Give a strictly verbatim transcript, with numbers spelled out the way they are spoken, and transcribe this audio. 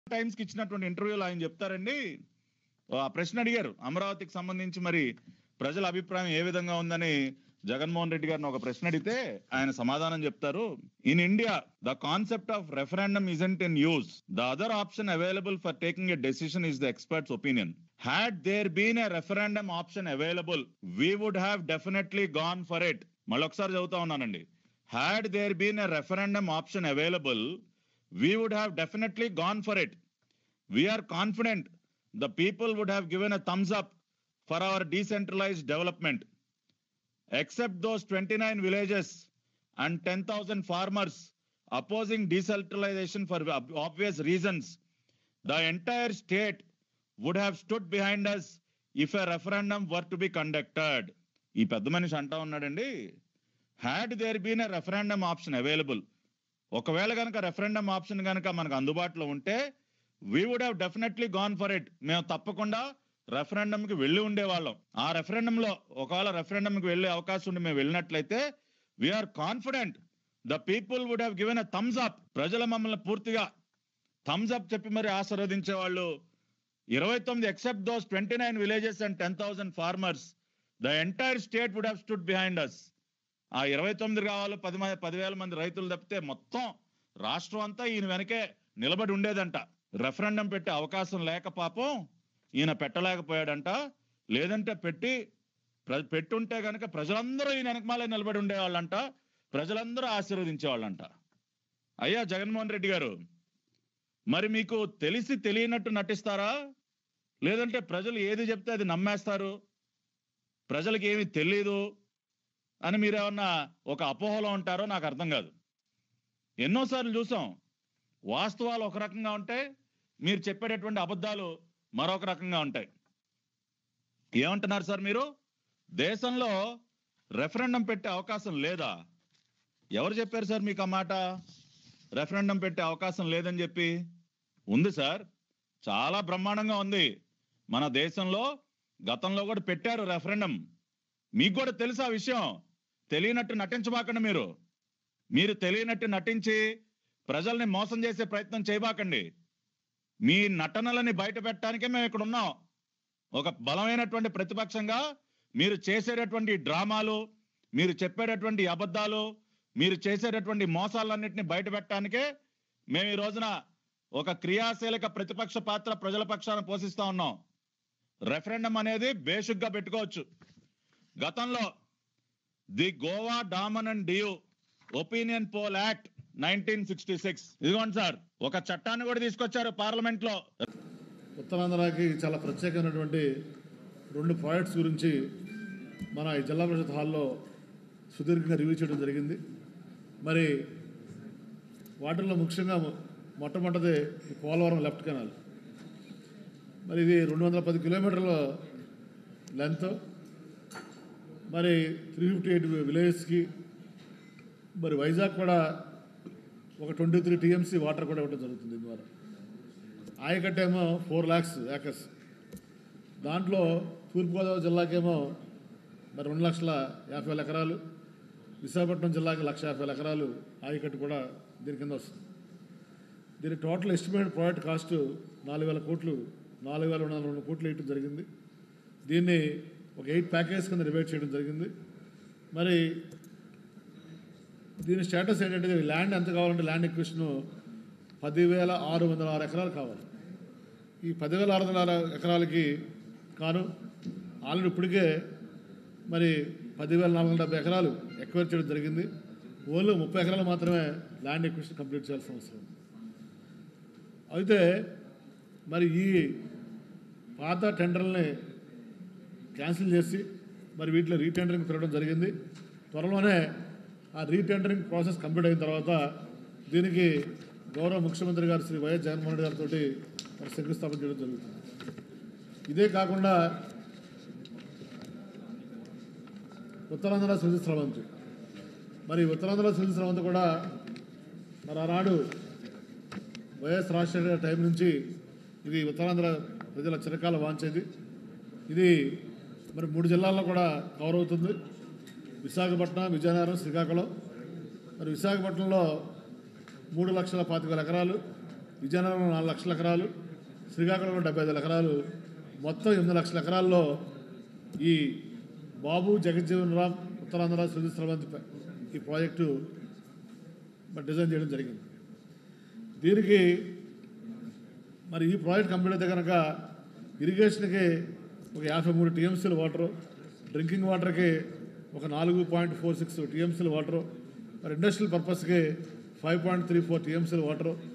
Times కి ఇచ్చినటువంటి ఇంటర్వ్యూలో ఆయన చెప్తారండి, ఆ ప్రశ్న అడిగారు అమరావతికి సంబంధించి మరి ప్రజల అభిప్రాయం ఏ విధంగా ఉందని జగన్మోహన్ రెడ్డి గారిని ఒక ప్రశ్న అడిగితే ఆయన సమాధానం చెప్తారు, in India the concept of referendum isn't in use, the other option available for taking a decision is the experts opinion. Had there been a referendum option available we would have definitely gone for it. మళ్ళీ ఒకసారి చదువుతా ఉన్నానండి. Had there been a referendum option available we would have definitely gone for it. We are confident the people would have given a thumbs up for our decentralized development. Except those twenty-nine villages and ten thousand farmers opposing decentralization for obvious reasons, the entire state would have stood behind us if a referendum were to be conducted. ఈ పెద్ద మనిషి అంటా ఉన్నాడండి, had there been a referendum option available, ఒకవేళ కనుక referendum option కనుక మనకు అందుబాటులో ఉంటే we would have definitely gone for it. మేము తప్పకుండా రెఫరెండమ్ కి వెళ్ళి ఉండేవాళ్ళం. ఆ రెఫరెండం లో ఒకవేళ రెఫరెండమ్ కి వెళ్ళే అవకాశం ఉండి మేము వెళ్ళినట్లయితే we are confident the people would have given a thumbs up. ప్రజల మమ్మల్ని పూర్తిగా థమ్స్ అప్ చెప్పి మరి ఆశీర్వదించే వాళ్ళు. ఇరవై తొమ్మిది except those twenty nine villages and ten thousand farmers, the entire state would have stood behind us. ఆ ఇరవై తొమ్మిది కావాలి పది పదివేల మంది రైతులు తప్పితే మొత్తం రాష్ట్రం అంతా ఈయన వెనకే నిలబడి ఉండేదంట. రెఫరెండం పెట్టే అవకాశం లేక పాపం ఈయన పెట్టలేకపోయాడంట. లేదంటే పెట్టి పెట్టుంటే కనుక ప్రజలందరూ ఈయన వెనకమాలే నిలబడి ఉండేవాళ్ళంట, ప్రజలందరూ ఆశీర్వదించేవాళ్ళంట. అయ్యా జగన్మోహన్ రెడ్డి గారు, మరి మీకు తెలిసి తెలియనట్టు నటిస్తారా, లేదంటే ప్రజలు ఏది చెప్తే అది నమ్మేస్తారు, ప్రజలకు ఏమి తెలీదు అని మీరేమన్నా ఒక అపోహలో ఉంటారో నాకు అర్థం కాదు. ఎన్నోసార్లు చూసాం, వాస్తవాలు ఒక రకంగా ఉంటాయి, మీరు చెప్పేటటువంటి అబద్ధాలు మరొక రకంగా ఉంటాయి. ఏమంటున్నారు సార్ మీరు, దేశంలో రెఫరెండం పెట్టే అవకాశం లేదా? ఎవరు చెప్పారు సార్ మీకు ఆ మాట? రెఫరెండం పెట్టే అవకాశం లేదని చెప్పి ఉంది సార్, చాలా బ్రహ్మాండంగా ఉంది. మన దేశంలో గతంలో కూడా పెట్టారు రెఫరెండం. మీకు కూడా తెలుసు ఆ విషయం, తెలియనట్టు నటించబాకండి. మీరు మీరు తెలియనట్టు నటించి ప్రజల్ని మోసం చేసే ప్రయత్నం చేయబాకండి. మీ నటనలని బయట పెట్టడానికే మేము ఇక్కడ ఉన్నాం. ఒక బలమైనటువంటి ప్రతిపక్షంగా మీరు చేసేటటువంటి డ్రామాలు, మీరు చెప్పేటటువంటి అబద్ధాలు, మీరు చేసేటటువంటి మోసాలన్నింటినీ బయట పెట్టడానికే మేము ఈ రోజున ఒక క్రియాశీలక ప్రతిపక్ష పాత్ర ప్రజల పక్షాన పోషిస్తా ఉన్నాం. రెఫరెండం అనేది బేసిక్గా పెట్టుకోవచ్చు. గతంలో the Goa Daman and Diu opinion poll act nineteen sixty six, ఇదిగోండి సార్, ఒక చట్టాన్ని కూడా తీసుకొచ్చారు పార్లమెంట్ లో. ఉత్తరాంధ్రకి చాలా ప్రత్యేకమైనటువంటి రెండు ప్రాజెక్ట్స్ గురించి మన ఈ జిల్లా పరిషత్ హాల్లో సుదీర్ఘంగా రివ్యూ చేయడం జరిగింది. మరి వాటిల్లో ముఖ్యంగా మొట్టమొదటిది పోలవరం లెఫ్ట్ కెనాల్. మరి ఇది రెండు వందల పది కిలోమీటర్ల లెంత్, మరి త్రీ ఫిఫ్టీ ఎయిట్ విలేజెస్కి, మరి వైజాగ్ కూడా ఒక ట్వంటీ త్రీ టీఎంసీ వాటర్ కూడా ఇవ్వడం జరుగుతుంది. ద్వారా ఆయకట్టేమో ఫోర్ ల్యాక్స్ ఏకర్స్, దాంట్లో తూర్పుగోదావరి జిల్లాకేమో మరి రెండు లక్షల యాభై వేల ఎకరాలు, విశాఖపట్నం జిల్లాకి లక్ష యాభై వేల ఎకరాలు ఆయకట్టు కూడా దీని కింద వస్తుంది. దీని టోటల్ ఎస్టిమేటెడ్ ప్రాజెక్ట్ కాస్ట్ నాలుగు వేల కోట్లు నాలుగు వేల రెండు వందల రెండు కోట్లు వేయటం జరిగింది. దీన్ని ఒక ఎయిట్ ప్యాకేజ్ కింద డివైడ్ చేయడం జరిగింది. మరి దీని స్టేటస్ ఏంటంటే ల్యాండ్ ఎంత కావాలంటే ల్యాండ్ ఎక్విజిషన్ పదివేల ఆరు వందల ఆరు ఎకరాలు కావాలి. ఈ పదివేల ఆరు వందల ఆరు ఎకరాలకి కాను ఆల్రెడీ ఇప్పటికే మరి పదివేల నాలుగు వందల డెబ్బై ఎకరాలు ఎక్వైర్ చేయడం జరిగింది. ఓన్లీ ముప్పై ఎకరాలు మాత్రమే ల్యాండ్ ఎక్విజిషన్ కంప్లీట్ చేయాల్సిన అవసరం. అయితే మరి ఈ పాత టెండర్లని క్యాన్సిల్ చేసి మరి వీటిలో రీటెండరింగ్ తిరగడం జరిగింది. త్వరలోనే ఆ రీటెండరింగ్ ప్రాసెస్ కంప్లీట్ అయిన తర్వాత దీనికి గౌరవ ముఖ్యమంత్రి గారు శ్రీ వైఎస్ జగన్మోహన్ రెడ్డి గారితో మరి శంకుస్థాపన చేయడం జరుగుతుంది. ఇదే కాకుండా ఉత్తరాంధ్ర సుజల స్రవంతి, మరి ఉత్తరాంధ్ర సుజల స్రవంతి కూడా మరి ఆనాడు వైఎస్ రాజశేఖర టైం నుంచి ఇది ఉత్తరాంధ్ర ప్రజల చిరకాల వాంచేది. ఇది మరి మూడు జిల్లాల్లో కూడా కవర్ అవుతుంది, విశాఖపట్నం, విజయనగరం, శ్రీకాకుళం. మరి విశాఖపట్నంలో మూడు లక్షల పాతిక వేల ఎకరాలు, విజయనగరంలో నాలుగు లక్షల ఎకరాలు, శ్రీకాకుళంలో డెబ్బై ఐదు ఎకరాలు, మొత్తం ఎనిమిది లక్షల ఎకరాల్లో ఈ బాబు జగజ్జీవన్ రామ్ ఉత్తరాంధ్ర సుజల స్రవంతి ఈ ప్రాజెక్టు మరి డిజైన్ చేయడం జరిగింది. దీనికి మరి ఈ ప్రాజెక్ట్ కంప్లీట్ అయితే కనుక ఇరిగేషన్కి ఒక యాభై మూడు టీఎంసీల వాటరు, డ్రింకింగ్ వాటర్కి ఒక నాలుగు పాయింట్ ఫోర్ సిక్స్ టీఎంసీల వాటరు, మరి ఇండస్ట్రియల్ పర్పస్కి ఫైవ్ పాయింట్ త్రీ ఫోర్ టీఎంసీల వాటరు,